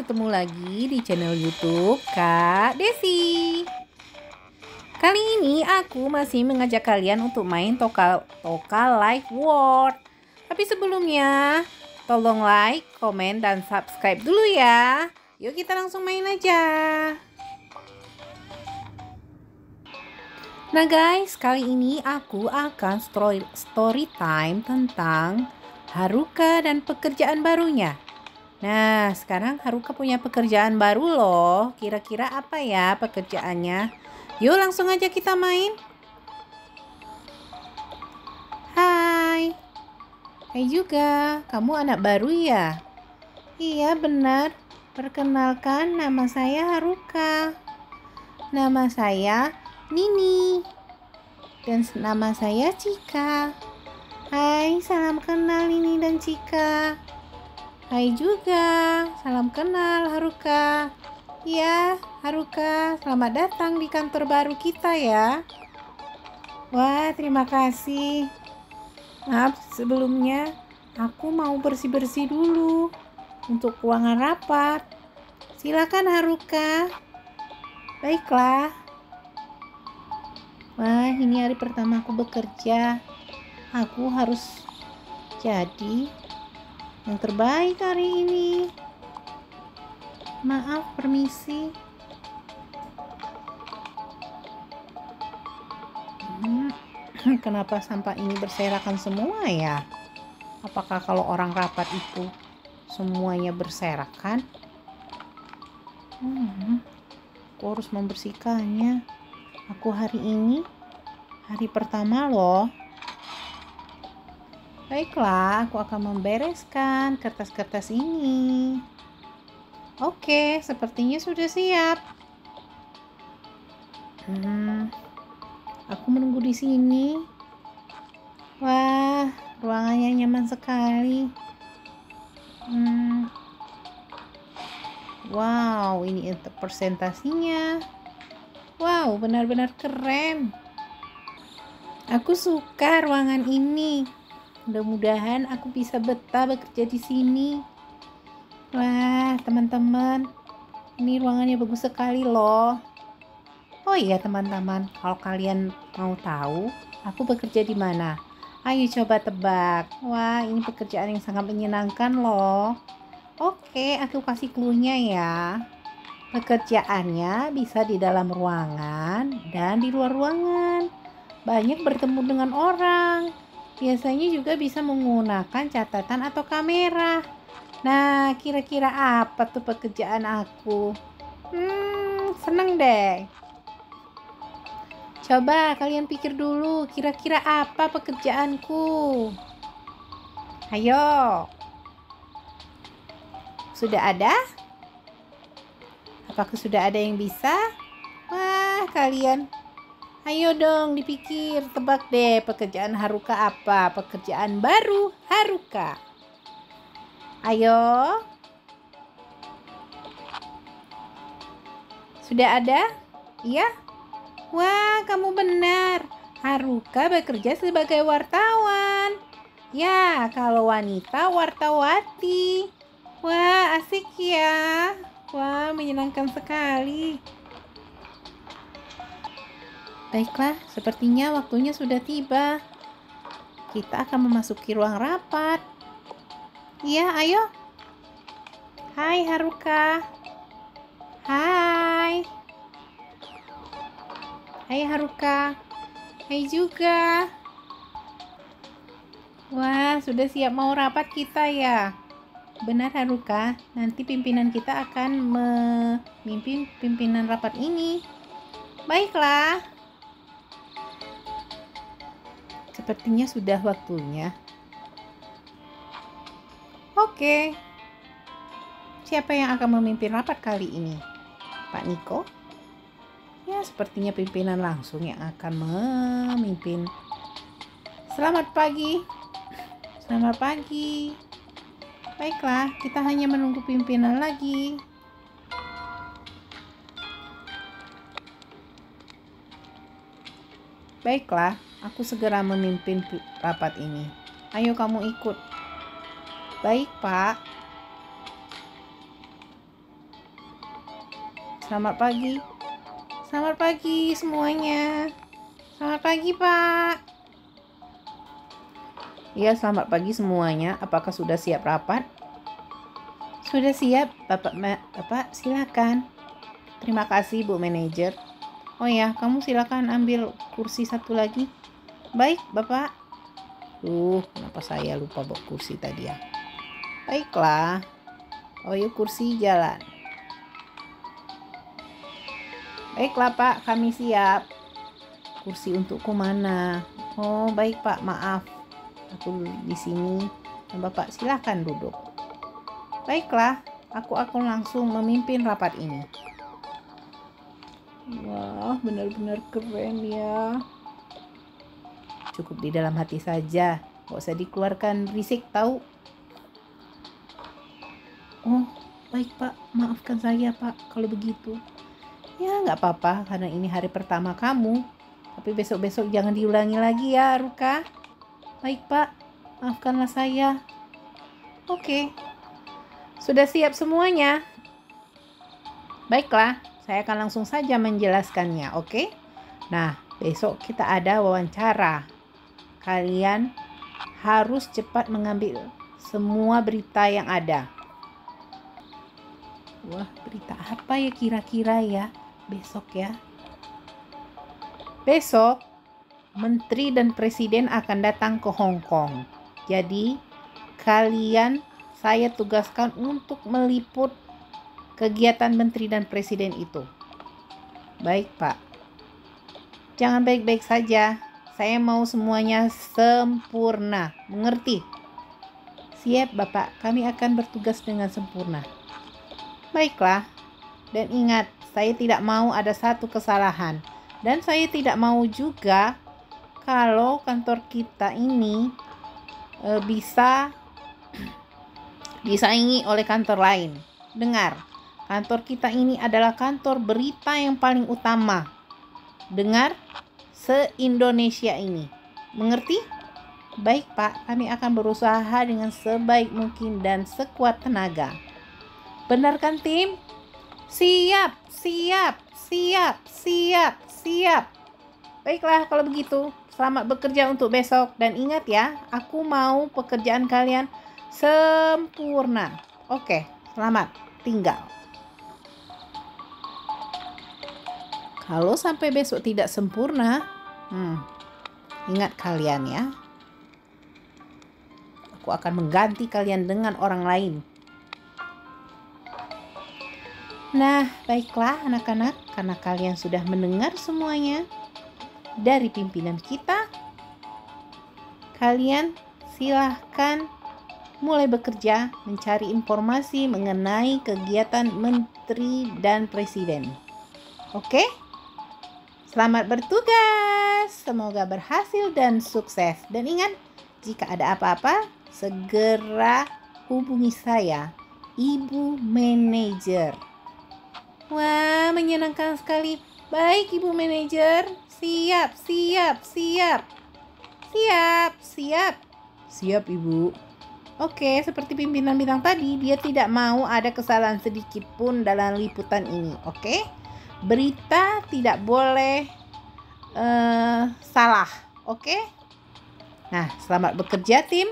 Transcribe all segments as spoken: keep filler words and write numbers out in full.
ketemu lagi di channel YouTube Kak Desi. Kali ini aku masih mengajak kalian untuk main Toka Toka Life World. Tapi sebelumnya, tolong like, komen, dan subscribe dulu ya. Yuk kita langsung main aja. Nah guys, kali ini aku akan story, story time tentang Haruka dan pekerjaan barunya. Nah, sekarang Haruka punya pekerjaan baru loh. Kira-kira apa ya pekerjaannya? Yuk langsung aja kita main. Hai. Hai juga, kamu anak baru ya? Iya benar. Perkenalkan, nama saya Haruka. Nama saya Nini. Dan nama saya Chika. Hai, salam kenal Nini dan Chika. Hai juga, salam kenal Haruka. Ya, Haruka, selamat datang di kantor baru kita ya. Wah, terima kasih. Maaf sebelumnya, aku mau bersih-bersih dulu untuk ruangan rapat. Silakan Haruka. Baiklah. Wah, ini hari pertama aku bekerja. Aku harus jadi yang terbaik hari ini. Maaf, permisi. Hmm, kenapa sampah ini berserakan semua ya? Apakah kalau orang rapat itu semuanya berserakan? Hmm, aku harus membersihkannya. Aku hari ini hari pertama loh. Baiklah, aku akan membereskan kertas-kertas ini. Oke, sepertinya sudah siap. Hmm, aku menunggu di sini. Wah, ruangannya nyaman sekali. Hmm, wow, ini untuk presentasinya. Wow, benar-benar keren. Aku suka ruangan ini. Mudah-mudahan aku bisa betah bekerja di sini. Wah, teman-teman, ini ruangannya bagus sekali loh. Oh iya, teman-teman, kalau kalian mau tahu aku bekerja di mana, ayo coba tebak. Wah, ini pekerjaan yang sangat menyenangkan loh. Oke, aku kasih clue-nya ya. Pekerjaannya bisa di dalam ruangan dan di luar ruangan. Banyak bertemu dengan orang. Biasanya juga bisa menggunakan catatan atau kamera. Nah, kira-kira apa tuh pekerjaan aku? Hmm, seneng deh. Coba kalian pikir dulu, kira-kira apa pekerjaanku? Ayo. Sudah ada? Apakah sudah ada yang bisa? Wah, kalian. Ayo dong dipikir, tebak deh pekerjaan Haruka apa? Pekerjaan baru Haruka. Ayo. Sudah ada? Iya? Wah, kamu benar. Haruka bekerja sebagai wartawan. Ya, kalau wanita wartawati. Wah, asik ya. Wah, menyenangkan sekali. Baiklah, sepertinya waktunya sudah tiba. Kita akan memasuki ruang rapat. Iya, ayo. Hai Haruka. Hai. Hai Haruka. Hai juga. Wah, sudah siap mau rapat kita ya. Benar Haruka, nanti pimpinan kita akan memimpin pimpinan rapat ini. Baiklah. Sepertinya sudah waktunya. Oke. Siapa yang akan memimpin rapat kali ini? Pak Niko? Ya, sepertinya pimpinan langsung yang akan memimpin. Selamat pagi. Selamat pagi. Baiklah, kita hanya menunggu pimpinan lagi. Baiklah, aku segera memimpin rapat ini. Ayo kamu ikut. Baik, Pak. Selamat pagi. Selamat pagi semuanya. Selamat pagi, Pak. Ya, selamat pagi semuanya. Apakah sudah siap rapat? Sudah siap, Bapak. Bapak, silakan. Terima kasih, Bu Manajer. Oh ya, kamu silakan ambil kursi satu lagi. Baik, Bapak. Uh, kenapa saya lupa bawa kursi tadi ya? Baiklah. Oh, yuk kursi jalan. Baiklah, Pak, kami siap. Kursi untukku mana? Oh, baik, Pak, maaf. Aku di sini. Bapak silakan duduk. Baiklah, aku akan langsung memimpin rapat ini. Wah, benar-benar keren ya. Cukup di dalam hati saja, nggak usah dikeluarkan berisik, tahu? Oh, baik, Pak. Maafkan saya, Pak, kalau begitu. Ya, nggak apa-apa, karena ini hari pertama kamu. Tapi besok-besok jangan diulangi lagi ya, Ruka. Baik, Pak. Maafkanlah saya. Oke. Sudah siap semuanya? Baiklah, saya akan langsung saja menjelaskannya, oke? Nah, besok kita ada wawancara. Kalian harus cepat mengambil semua berita yang ada. Wah, berita apa ya kira-kira ya? Besok ya. Besok, Menteri dan Presiden akan datang ke Hong Kong. Jadi, kalian saya tugaskan untuk meliput kegiatan Menteri dan Presiden itu. Baik, Pak. Jangan baik-baik saja. Saya mau semuanya sempurna. Mengerti? Siap, Bapak. Kami akan bertugas dengan sempurna. Baiklah. Dan ingat, saya tidak mau ada satu kesalahan. Dan saya tidak mau juga kalau kantor kita ini e, bisa disaingi oleh kantor lain. Dengar, kantor kita ini adalah kantor berita yang paling utama. Dengar, se-Indonesia ini. Mengerti? Baik, Pak. Kami akan berusaha dengan sebaik mungkin dan sekuat tenaga. Benar kan, tim? Siap, siap, siap, siap, siap. Baiklah kalau begitu. Selamat bekerja untuk besok. Dan ingat ya, aku mau pekerjaan kalian sempurna. Oke, selamat tinggal. Kalau sampai besok tidak sempurna, hmm, ingat kalian ya. Aku akan mengganti kalian dengan orang lain. Nah, baiklah anak-anak, karena kalian sudah mendengar semuanya dari pimpinan kita, kalian silahkan mulai bekerja mencari informasi mengenai kegiatan Menteri dan Presiden. Oke? Selamat bertugas. Semoga berhasil dan sukses. Dan ingat, jika ada apa-apa, segera hubungi saya, Ibu Manajer. Wah, menyenangkan sekali. Baik, Ibu Manajer. Siap, siap, siap. Siap, siap. Siap, Ibu. Oke, seperti pimpinan bilang tadi, dia tidak mau ada kesalahan sedikit pun dalam liputan ini. Oke? Berita tidak boleh uh, salah. Oke? Nah, selamat bekerja, tim.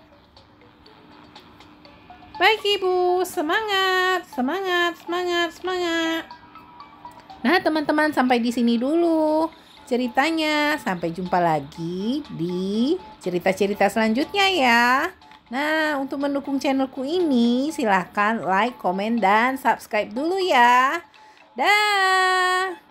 Baik, Ibu. Semangat, semangat, semangat, semangat. Nah, teman-teman, sampai di sini dulu ceritanya. Sampai jumpa lagi di cerita-cerita selanjutnya ya. Nah, untuk mendukung channelku ini, silahkan like, komen, dan subscribe dulu ya. Dah.